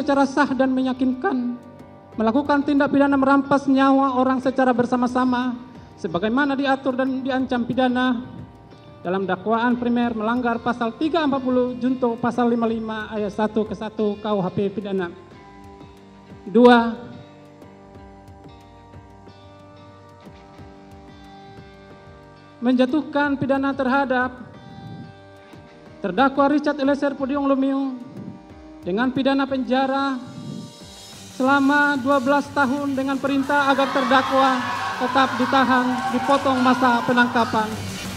secara sah dan meyakinkan, melakukan tindak pidana merampas nyawa orang secara bersama-sama, sebagaimana diatur dan diancam pidana dalam dakwaan primer melanggar pasal 340 junto pasal 55 ayat 1 ke 1 KUHP pidana. 2. Menjatuhkan pidana terhadap terdakwa Richard Eliezer Pudium Lumiu dengan pidana penjara selama 12 tahun dengan perintah agar terdakwa tetap ditahan, dipotong masa penangkapan.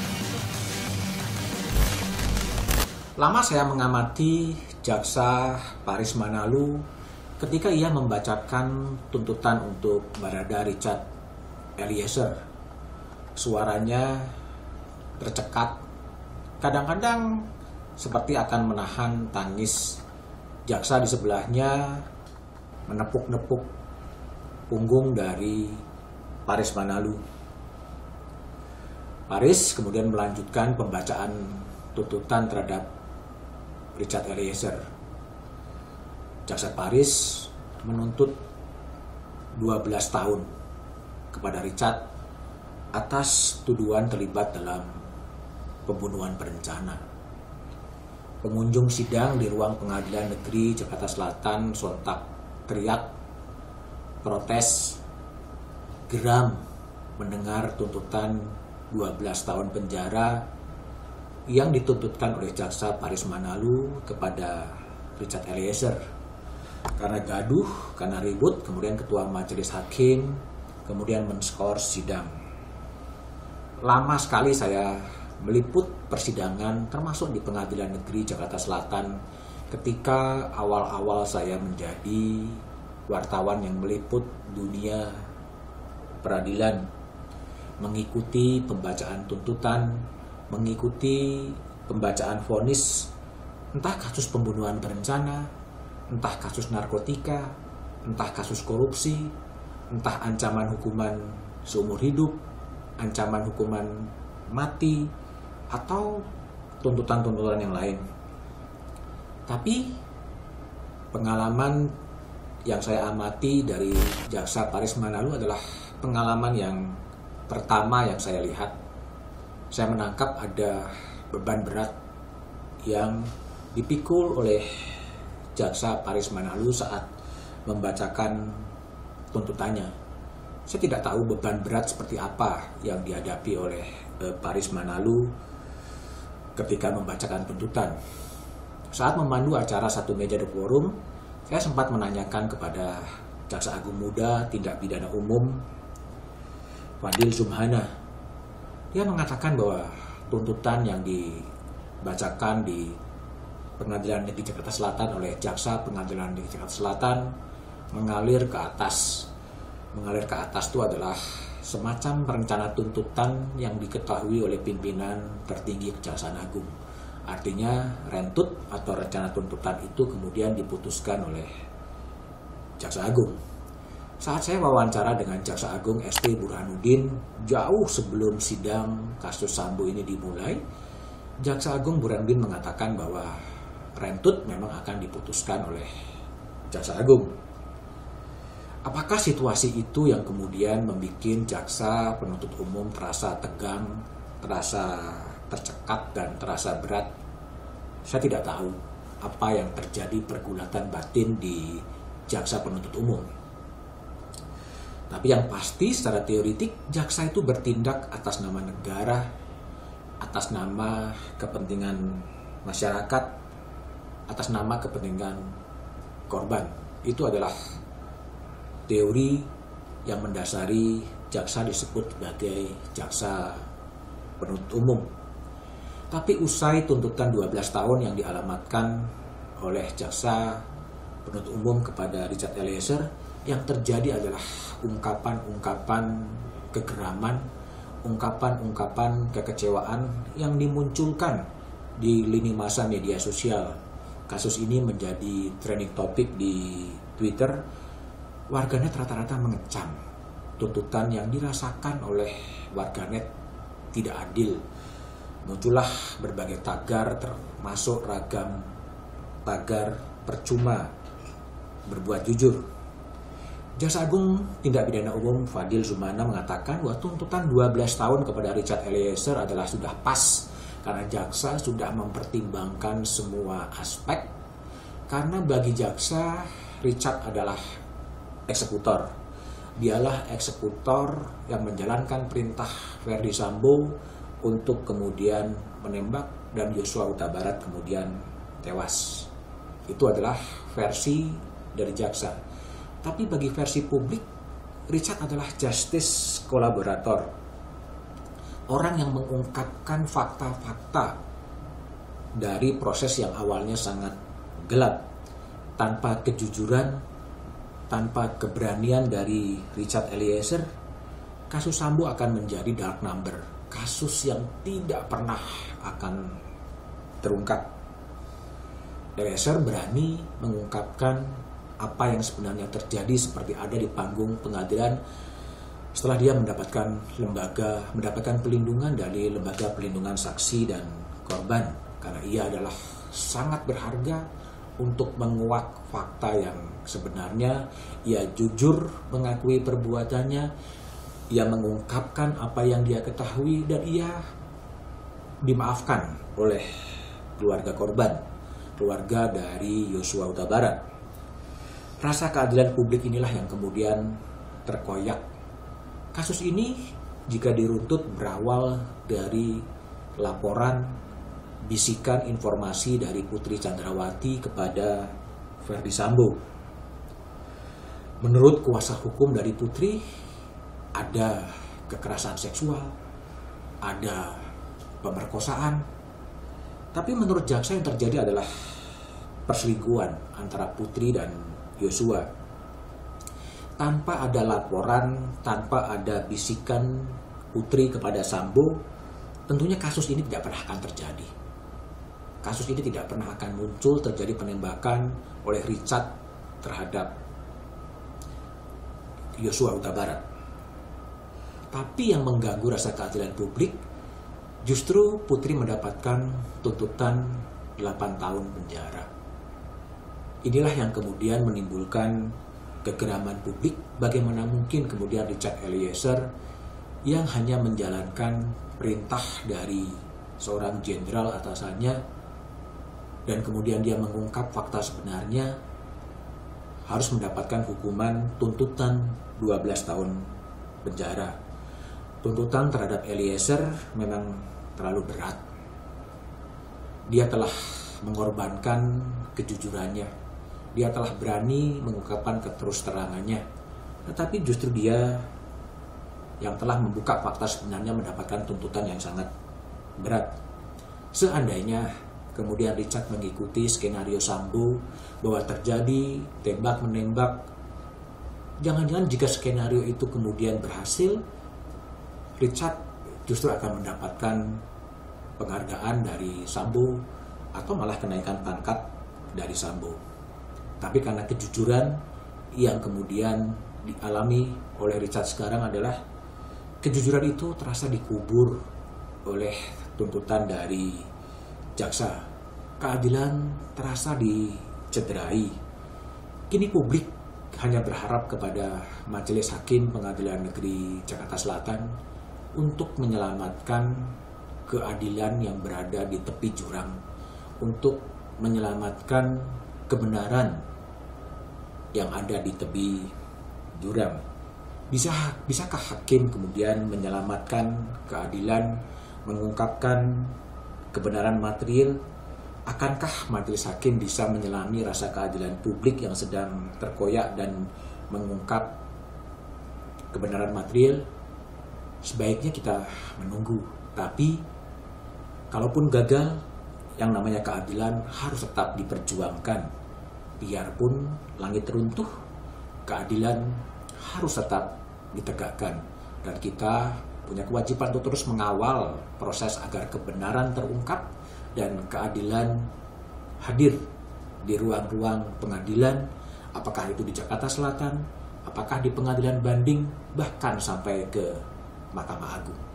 Lama saya mengamati Jaksa Paris Manalu ketika ia membacakan tuntutan untuk Barada Richard Eliezer. Suaranya tercekat, kadang-kadang seperti akan menahan tangis. Jaksa di sebelahnya menepuk-nepuk punggung dari Paris Manalu. Paris kemudian melanjutkan pembacaan tuntutan terhadap Richard Eliezer. Jaksa Paris menuntut 12 tahun kepada Richard atas tuduhan terlibat dalam pembunuhan berencana. Pengunjung sidang di ruang pengadilan negeri Jakarta Selatan sontak teriak protes geram mendengar tuntutan 12 tahun penjara yang dituntutkan oleh Jaksa Paris Manalu kepada Richard Eliezer. Karena gaduh, karena ribut, kemudian ketua majelis hakim kemudian men-skor sidang. Lama sekali saya meliput persidangan termasuk di Pengadilan Negeri Jakarta Selatan ketika awal-awal saya menjadi wartawan yang meliput dunia peradilan, mengikuti pembacaan tuntutan, mengikuti pembacaan vonis, entah kasus pembunuhan berencana, entah kasus narkotika, entah kasus korupsi, entah ancaman hukuman seumur hidup, ancaman hukuman mati, atau tuntutan-tuntutan yang lain. Tapi pengalaman yang saya amati dari Jaksa Paris Manalu adalah pengalaman yang pertama yang saya lihat. Saya menangkap ada beban berat yang dipikul oleh Jaksa Paris Manalu saat membacakan tuntutannya. Saya tidak tahu beban berat seperti apa yang dihadapi oleh Paris Manalu ketika membacakan tuntutan. Saat memandu acara Satu Meja The Forum, saya sempat menanyakan kepada Jaksa Agung Muda Tindak Pidana Umum Fadil Zumhana. Dia mengatakan bahwa tuntutan yang dibacakan di Pengadilan Negeri Jakarta Selatan oleh Jaksa Pengadilan Negeri Jakarta Selatan mengalir ke atas. Mengalir ke atas itu adalah semacam rencana tuntutan yang diketahui oleh pimpinan tertinggi Kejaksaan Agung. Artinya rentut atau rencana tuntutan itu kemudian diputuskan oleh Jaksa Agung. Saat saya wawancara dengan Jaksa Agung ST Burhanuddin jauh sebelum sidang kasus Sambo ini dimulai, Jaksa Agung Burhanuddin mengatakan bahwa rentut memang akan diputuskan oleh Jaksa Agung. Apakah situasi itu yang kemudian membuat jaksa penuntut umum terasa tegang, terasa tercekat, dan terasa berat? Saya tidak tahu apa yang terjadi pergulatan batin di jaksa penuntut umum. Tapi yang pasti secara teoritik, jaksa itu bertindak atas nama negara, atas nama kepentingan masyarakat, atas nama kepentingan korban. Itu adalah teori yang mendasari jaksa disebut sebagai jaksa penuntut umum. Tapi usai tuntutan 12 tahun yang dialamatkan oleh jaksa penuntut umum kepada Richard Eliezer, yang terjadi adalah ungkapan-ungkapan kegeraman, ungkapan-ungkapan kekecewaan yang dimunculkan di lini masa media sosial. Kasus ini menjadi trending topic di Twitter. Warganet rata-rata mengecam tuntutan yang dirasakan oleh warganet tidak adil. Muncullah berbagai tagar termasuk ragam tagar percuma berbuat jujur. Jaksa Agung Tindak Pidana Umum Fadil Zumana mengatakan bahwa tuntutan 12 tahun kepada Richard Eliezer adalah sudah pas karena jaksa sudah mempertimbangkan semua aspek. Karena bagi jaksa, Richard adalah eksekutor. Dialah eksekutor yang menjalankan perintah Verdi Sambo untuk kemudian menembak dan Yosua Huta Barat kemudian tewas. Itu adalah versi dari jaksa. Tapi bagi versi publik, Richard adalah justice kolaborator. Orang yang mengungkapkan fakta-fakta dari proses yang awalnya sangat gelap. Tanpa kejujuran, tanpa keberanian dari Richard Eliezer, kasus Sambo akan menjadi dark number. Kasus yang tidak pernah akan terungkap. Eliezer berani mengungkapkan apa yang sebenarnya terjadi seperti ada di panggung pengadilan setelah dia mendapatkan pelindungan dari lembaga pelindungan saksi dan korban, karena ia adalah sangat berharga untuk menguak fakta yang sebenarnya. Ia jujur mengakui perbuatannya, ia mengungkapkan apa yang dia ketahui, dan ia dimaafkan oleh keluarga korban, keluarga dari Yosua Huta Barat. Rasa keadilan publik inilah yang kemudian terkoyak. Kasus ini jika diruntut berawal dari laporan bisikan informasi dari Putri Chandrawati kepada Verdi Sambo. Menurut kuasa hukum dari Putri, ada kekerasan seksual, ada pemerkosaan. Tapi menurut jaksa yang terjadi adalah perselingkuhan antara Putri dan Yosua. Tanpa ada laporan, tanpa ada bisikan Putri kepada Sambo, tentunya kasus ini tidak pernah akan terjadi. Kasus ini tidak pernah akan muncul, terjadi penembakan oleh Richard terhadap Yosua Huta Barat. Tapi yang mengganggu rasa keadilan publik, justru Putri mendapatkan tuntutan 8 tahun penjara. Inilah yang kemudian menimbulkan kegeraman publik. Bagaimana mungkin kemudian Richard Eliezer yang hanya menjalankan perintah dari seorang jenderal atasannya dan kemudian dia mengungkap fakta sebenarnya harus mendapatkan hukuman tuntutan 12 tahun penjara. Tuntutan terhadap Eliezer memang terlalu berat. Dia telah mengorbankan kejujurannya. Dia telah berani mengungkapkan keterus-terangannya. Tetapi justru dia yang telah membuka fakta sebenarnya mendapatkan tuntutan yang sangat berat. Seandainya kemudian Richard mengikuti skenario Sambo bahwa terjadi tembak-menembak, jangan-jangan jika skenario itu kemudian berhasil, Richard justru akan mendapatkan penghargaan dari Sambo atau malah kenaikan pangkat dari Sambo. Tapi karena kejujuran yang kemudian dialami oleh Richard sekarang adalah kejujuran itu terasa dikubur oleh tuntutan dari jaksa. Keadilan terasa dicederai. Kini publik hanya berharap kepada Majelis Hakim Pengadilan Negeri Jakarta Selatan untuk menyelamatkan keadilan yang berada di tepi jurang, untuk menyelamatkan kebenaran yang ada di tepi jurang. Bisakah hakim kemudian menyelamatkan keadilan, mengungkapkan kebenaran material? Akankah majelis hakim bisa menyelami rasa keadilan publik yang sedang terkoyak dan mengungkap kebenaran material? Sebaiknya kita menunggu. Tapi kalaupun gagal, yang namanya keadilan harus tetap diperjuangkan. Biarpun langit runtuh, keadilan harus tetap ditegakkan. Dan kita punya kewajiban untuk terus mengawal proses agar kebenaran terungkap dan keadilan hadir di ruang-ruang pengadilan, apakah itu di Jakarta Selatan, apakah di pengadilan banding, bahkan sampai ke Mahkamah Agung.